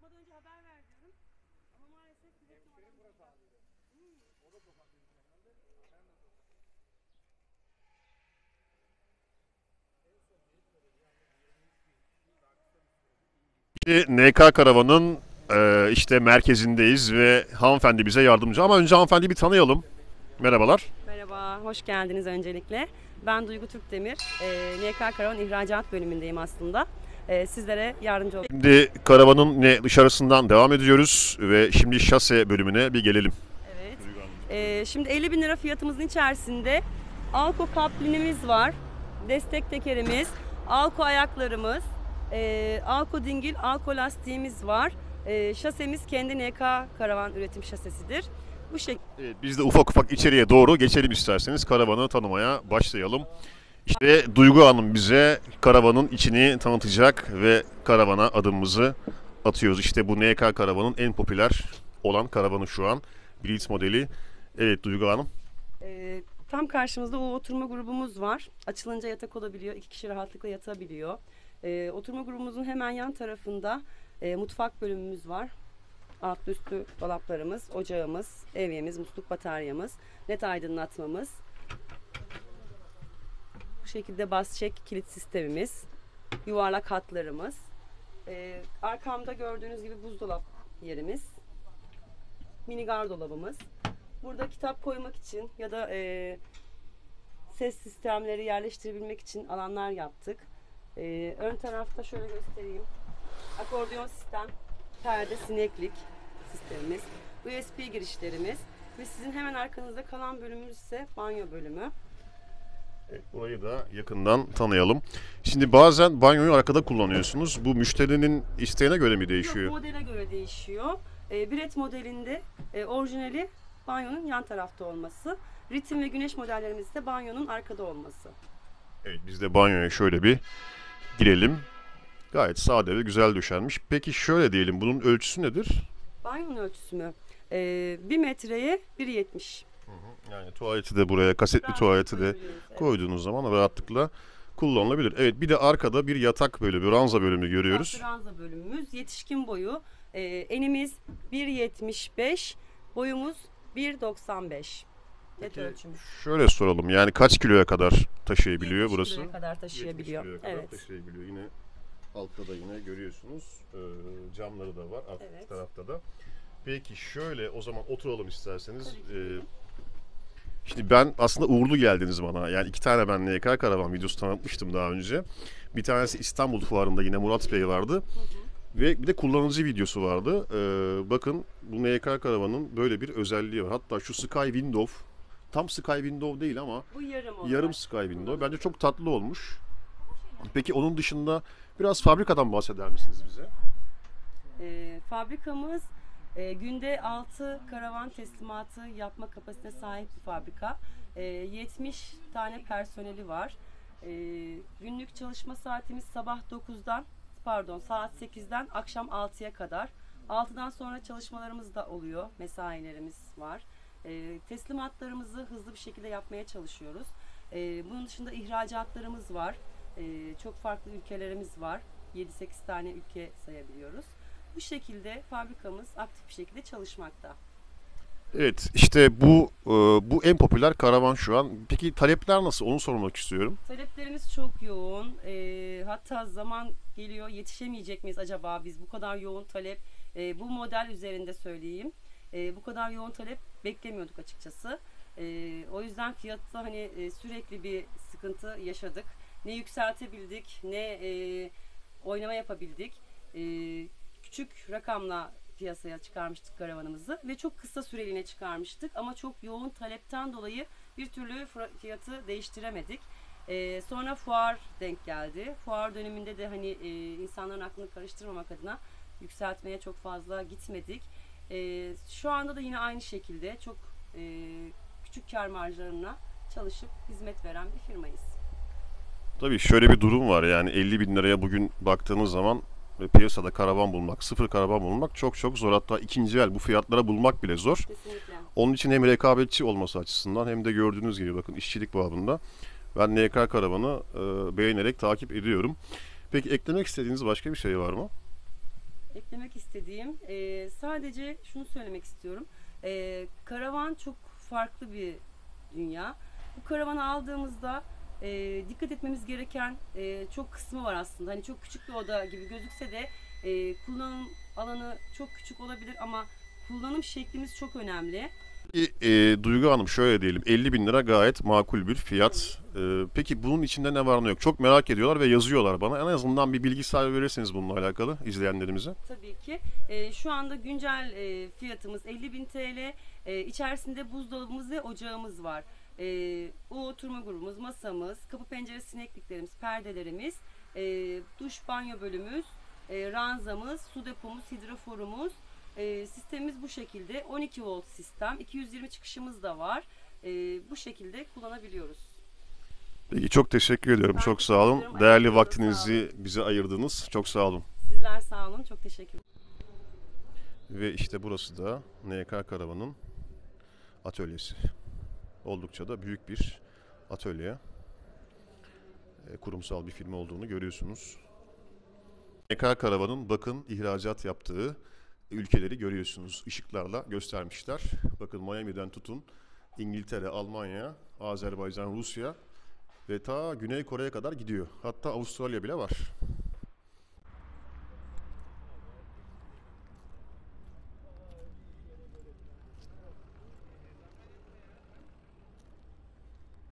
Olmadan önce haber ver diyorum. Ama maalesef biletim olan burası abi. O da sokak bizim herhalde. Ben de sokak. NK Karavan'ın işte merkezindeyiz ve hanımefendi bize yardımcı. Ama önce hanımefendiyi bir tanıyalım. Merhabalar. Merhaba, hoş geldiniz öncelikle. Ben Duygu Türkdemir. NK Karavan İhracat bölümündeyim aslında. Sizlere yardımcı olacağım. Şimdi karavanın dışarısından devam ediyoruz ve şimdi şase bölümüne bir gelelim. Evet. Şimdi 50 bin lira fiyatımızın içerisinde Alko kaplinimiz var. Destek tekerimiz, Alko ayaklarımız, Alko dingil, Alko lastiğimiz var. Şasemiz kendi NK Karavan üretim şasesidir. Bu şekilde. Evet, biz de ufak ufak içeriye doğru geçelim isterseniz. Karavanı tanımaya başlayalım. İşte Duygu Hanım bize karavanın içini tanıtacak ve karavana adımımızı atıyoruz. İşte bu NK Karavan'ın en popüler olan karavanı şu an. Blitz modeli. Evet Duygu Hanım. Tam karşımızda o oturma grubumuz var. Açılınca yatak olabiliyor. 2 kişi rahatlıkla yatabiliyor. Oturma grubumuzun hemen yan tarafında mutfak bölümümüz var. Altlı üstü dolaplarımız, ocağımız, evyemiz, musluk bataryamız, led aydınlatmamız. Bu şekilde bas çek kilit sistemimiz, yuvarlak hatlarımız. Arkamda gördüğünüz gibi buzdolap yerimiz, mini gardolabımız. Burada kitap koymak için ya da ses sistemleri yerleştirebilmek için alanlar yaptık. Ön tarafta şöyle göstereyim. Akordeon sistem, perde, sineklik sistemimiz, USB girişlerimiz ve sizin hemen arkanızda kalan bölümümüz ise banyo bölümü. Evet, burayı da yakından tanıyalım. Şimdi bazen banyoyu arkada kullanıyorsunuz. Bu müşterinin isteğine göre mi değişiyor? Yok, modele göre değişiyor. Biret modelinde orijinali banyonun yan tarafta olması. Ritim ve güneş modellerimiz ise banyonun arkada olması. Evet, biz de banyoya şöyle bir girelim. Gayet sade ve güzel döşenmiş. Peki şöyle diyelim, bunun ölçüsü nedir? Banyonun ölçüsü mü? 1 metreye 1,70. Yani tuvaleti de buraya, kasetli Rahat tuvaleti de koyabiliyoruz, evet. koyduğunuz zaman rahatlıkla kullanılabilir. Evet, bir de arkada bir yatak bölümü, ranza bölümü görüyoruz. Ranza bölümümüz yetişkin boyu. Enimiz 1,75, boyumuz 1,95. Net Peki, ölçümüz. şöyle soralım, yani kaç kiloya kadar taşıyabiliyor 70 burası? kiloya kadar taşıyabiliyor. 70 kiloya kadar Evet. taşıyabiliyor. Yine altta da yine görüyorsunuz camları da var alt Evet. tarafta da. Peki şöyle o zaman oturalım isterseniz. Tabii ki. Şimdi ben aslında uğurlu geldiniz bana. Yani 2 tane ben NK Karavan videosu tanıtmıştım daha önce. Bir tanesi İstanbul Fuarı'nda yine Murat Bey vardı. Ve bir de kullanıcı videosu vardı. Bakın bu NK Karavan'ın böyle bir özelliği var. Hatta şu Sky Window, tam Sky Window değil ama Bu yarım olarak. yarım Sky Window. Bence çok tatlı olmuş. Peki onun dışında biraz fabrikadan bahseder misiniz bize? Fabrikamız günde 6 karavan teslimatı yapma kapasitesine sahip bir fabrika. 70 tane personeli var. Günlük çalışma saatimiz sabah 9'dan saat 8'den akşam 6'ya kadar. 6'dan sonra çalışmalarımız da oluyor. Mesailerimiz var. Teslimatlarımızı hızlı bir şekilde yapmaya çalışıyoruz. Bunun dışında ihracatlarımız var. Çok farklı ülkelerimiz var. 7-8 tane ülke sayabiliyoruz. Bu şekilde fabrikamız aktif bir şekilde çalışmakta. Evet, işte bu en popüler karavan şu an. Peki talepler nasıl? Onu sormak istiyorum. Taleplerimiz çok yoğun. Hatta zaman geliyor, yetişemeyecek miyiz acaba biz bu kadar yoğun talep? Bu model üzerinde söyleyeyim. Bu kadar yoğun talep beklemiyorduk açıkçası. O yüzden fiyatta sürekli bir sıkıntı yaşadık. Ne yükseltebildik, ne oynama yapabildik. Küçük rakamla piyasaya çıkarmıştık karavanımızı ve çok kısa süreliğine çıkarmıştık ama çok yoğun talepten dolayı bir türlü fiyatı değiştiremedik. Sonra fuar denk geldi. Fuar döneminde de insanların aklını karıştırmamak adına yükseltmeye çok fazla gitmedik. Şu anda da yine aynı şekilde çok küçük kar marjlarına çalışıp hizmet veren bir firmayız. Tabii şöyle bir durum var, yani 50 bin liraya bugün baktığınız zaman piyasada karavan bulmak, sıfır karavan bulmak çok çok zor. Hatta ikinci el bu fiyatlara bulmak bile zor. Kesinlikle. Onun için hem rekabetçi olması açısından hem de gördüğünüz gibi bakın işçilik babında ben NK Karavan'ı beğenerek takip ediyorum. Peki eklemek istediğiniz başka bir şey var mı? Eklemek istediğim sadece şunu söylemek istiyorum. Karavan çok farklı bir dünya. Bu karavanı aldığımızda dikkat etmemiz gereken çok kısmı var aslında. Hani çok küçük bir oda gibi gözükse de kullanım alanı çok küçük olabilir ama kullanım şeklimiz çok önemli. Duygu Hanım şöyle diyelim 50 bin lira gayet makul bir fiyat. Peki bunun içinde ne var ne yok? Çok merak ediyorlar ve yazıyorlar bana. En azından bir bilgi sahibi verirseniz bununla alakalı izleyenlerimize. Tabii ki. Şu anda güncel fiyatımız 50.000 TL. İçerisinde buzdolabımız ve ocağımız var. O oturma grubumuz, masamız, kapı pencere sinekliklerimiz, perdelerimiz, duş banyo bölümümüz, ranzamız, su depomuz, hidroforumuz. Sistemimiz bu şekilde. 12 volt sistem. 220 çıkışımız da var. Bu şekilde kullanabiliyoruz. Peki çok teşekkür ediyorum. Ben Çok teşekkür sağ olun. ediyorum. Değerli Ayaklarınıza vaktinizi bize ayırdınız. Çok sağ olun. Sizler sağ olun. Çok teşekkür ederim. Ve işte burası da NK Karavan'ın atölyesi. Oldukça da büyük bir atölye. Kurumsal bir firma olduğunu görüyorsunuz. NK Karavan'ın bakın ihracat yaptığı ülkeleri görüyorsunuz. Işıklarla göstermişler. Bakın Miami'den tutun İngiltere, Almanya, Azerbaycan, Rusya ve ta Güney Kore'ye kadar gidiyor. Hatta Avustralya bile var.